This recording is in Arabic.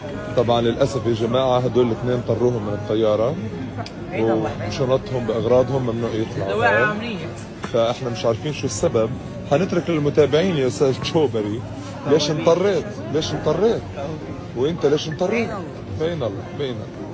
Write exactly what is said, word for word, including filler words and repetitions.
طبعا للاسف يا جماعه هدول الاثنين طروهم من الطياره وشنطهم باغراضهم ممنوع يطلعوا، فاحنا مش عارفين شو السبب. حنترك للمتابعين يا استاذ تشوبري، ليش انطريت؟ ليش انطريت؟ وانت ليش انطريت؟ بين الله بين الله.